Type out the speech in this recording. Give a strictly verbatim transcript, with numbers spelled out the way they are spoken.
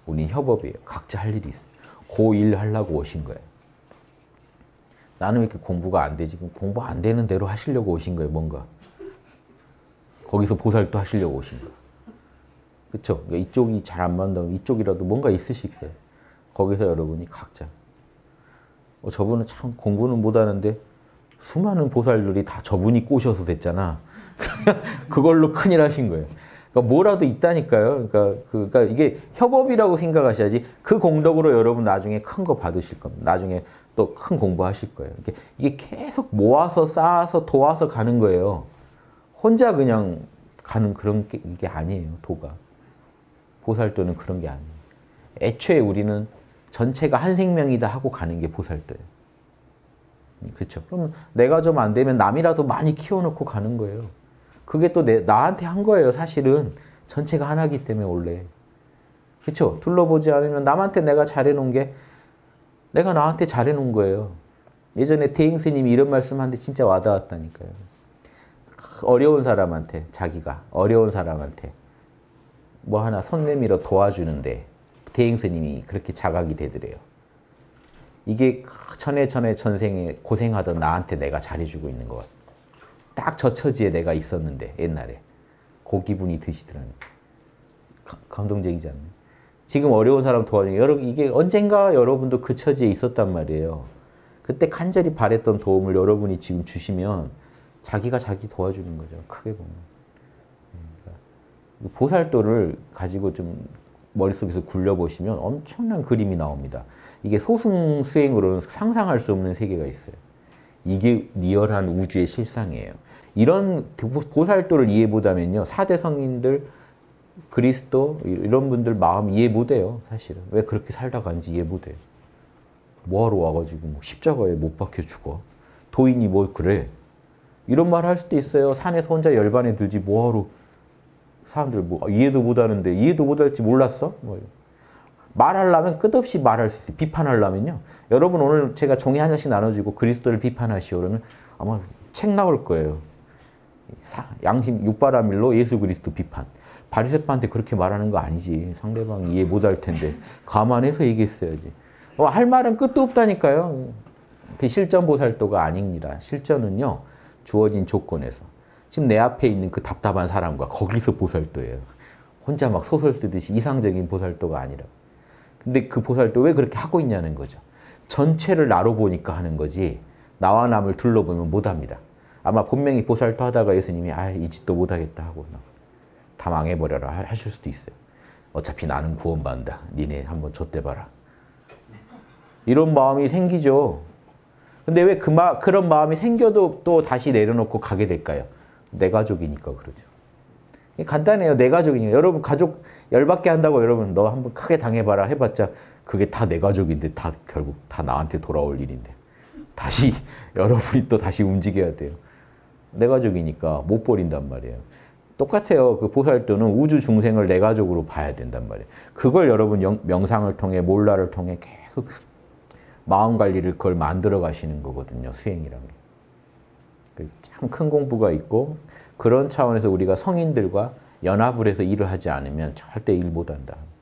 우린 협업이에요. 각자 할 일이 있어요. 그 일 하려고 오신 거예요. 나는 왜 이렇게 공부가 안 되지? 공부 안 되는 대로 하시려고 오신 거예요, 뭔가. 거기서 보살도 하시려고 오신 거예요. 그렇죠? 이쪽이 잘 안 맞는다면 이쪽이라도 뭔가 있으실 거예요. 거기서 여러분이 각자. 어, 저분은 참 공부는 못하는데 수많은 보살들이 다 저분이 꼬셔서 됐잖아. 그걸로 큰일 하신 거예요. 그러니까 뭐라도 있다니까요. 그러니까, 그, 그러니까 이게 협업이라고 생각하셔야지 그 공덕으로 여러분 나중에 큰 거 받으실 겁니다. 나중에 또 큰 공부하실 거예요. 이게, 이게 계속 모아서 쌓아서 도와서 가는 거예요. 혼자 그냥 가는 그런 게 이게 아니에요. 도가. 보살도는 그런 게 아니에요. 애초에 우리는 전체가 한 생명이다 하고 가는 게 보살도예요. 그렇죠? 그러면 내가 좀 안 되면 남이라도 많이 키워놓고 가는 거예요. 그게 또 내, 나한테 한 거예요. 사실은 전체가 하나이기 때문에 원래. 그렇죠? 둘러보지 않으면 남한테 내가 잘해놓은 게 내가 나한테 잘해놓은 거예요. 예전에 대행 스님이 이런 말씀하는데 진짜 와닿았다니까요. 어려운 사람한테 자기가 어려운 사람한테 뭐 하나 손 내밀어 도와주는데 대행 스님이 그렇게 자각이 되더래요. 이게 전에 전에 전생에 고생하던 나한테 내가 잘해주고 있는 것 같아. 딱 저 처지에 내가 있었는데 옛날에 그 기분이 드시더라고요. 감동적이지 않나요? 지금 어려운 사람 도와주는 게 여러분 이게 언젠가 여러분도 그 처지에 있었단 말이에요. 그때 간절히 바랬던 도움을 여러분이 지금 주시면 자기가 자기 도와주는 거죠. 크게 보면. 그러니까 보살도를 가지고 좀 머릿속에서 굴려보시면 엄청난 그림이 나옵니다. 이게 소승 수행으로는 상상할 수 없는 세계가 있어요. 이게 리얼한 우주의 실상이에요. 이런 보살도를 이해 못하면요. 사대 성인들, 그리스도 이런 분들 마음 이해 못해요. 사실은. 왜 그렇게 살다 간지 이해 못해요. 뭐하러 와가지고 뭐 십자가에 못 박혀 죽어. 도인이 뭐 그래. 이런 말 할 수도 있어요. 산에서 혼자 열반에 들지 뭐하러 사람들 뭐 이해도 못하는데 이해도 못할지 몰랐어? 뭐 말하려면 끝없이 말할 수 있어요. 비판하려면요. 여러분 오늘 제가 종이 한 장씩 나눠주고 그리스도를 비판하시오 그러면 아마 책 나올 거예요. 양심 육바라밀로 예수 그리스도 비판. 바리새파한테 그렇게 말하는 거 아니지. 상대방이 이해 못할 텐데 감안해서 얘기했어야지. 어, 할 말은 끝도 없다니까요. 그 실전보살도가 아닙니다. 실전은요. 주어진 조건에서. 지금 내 앞에 있는 그 답답한 사람과 거기서 보살도예요. 혼자 막 소설 쓰듯이 이상적인 보살도가 아니라. 근데 그 보살도 왜 그렇게 하고 있냐는 거죠. 전체를 나로 보니까 하는 거지 나와 남을 둘러보면 못합니다. 아마 분명히 보살도 하다가 예수님이 아, 이 짓도 못하겠다 하고 다 망해버려라 하실 수도 있어요. 어차피 나는 구원받는다. 니네 한번 좆대봐라. 이런 마음이 생기죠. 근데 왜 그 마, 그런 마음이 생겨도 또 다시 내려놓고 가게 될까요? 내 가족이니까 그러죠. 간단해요. 내 가족이니까. 여러분 가족 열받게 한다고 여러분 너 한번 크게 당해봐라 해봤자 그게 다 내 가족인데 다 결국 다 나한테 돌아올 일인데 다시 여러분이 또 다시 움직여야 돼요. 내 가족이니까 못 버린단 말이에요. 똑같아요. 그 보살도는 우주 중생을 내 가족으로 봐야 된단 말이에요. 그걸 여러분 영, 명상을 통해 몰라를 통해 계속 마음 관리를 그걸 만들어 가시는 거거든요. 수행이란 게. 참 큰 공부가 있고 그런 차원에서 우리가 성인들과 연합을 해서 일을 하지 않으면 절대 일 못한다.